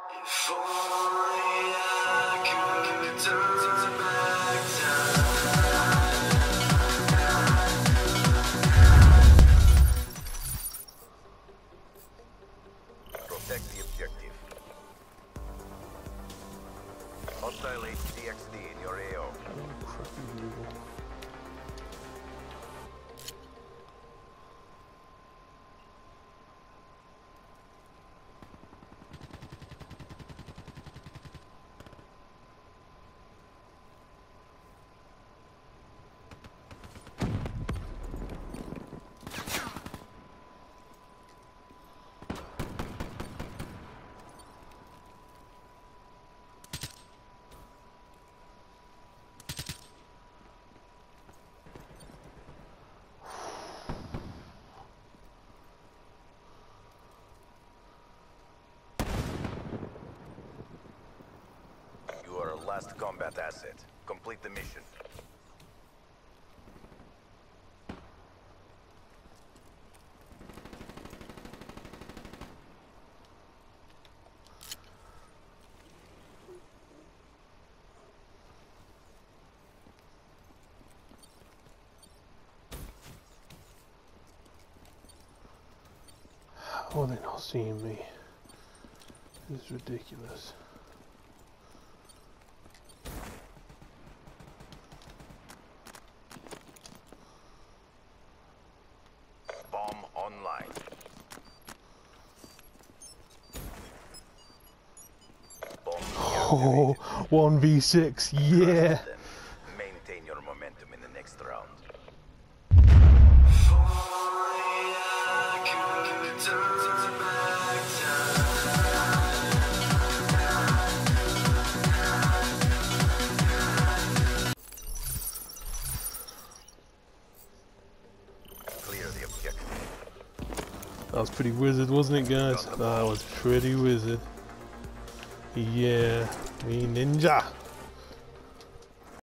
If only I could turn back time. Protect the objective. Hostile HDXD in your AO. Last combat asset. Complete the mission. How are they not seeing me? This is ridiculous. Online. Oh, 1v6, yeah. Maintain your momentum in the next round. If only I could turn back time. Clear the objective. That was pretty wizard, wasn't it, guys? That was pretty wizard. Yeah, me ninja.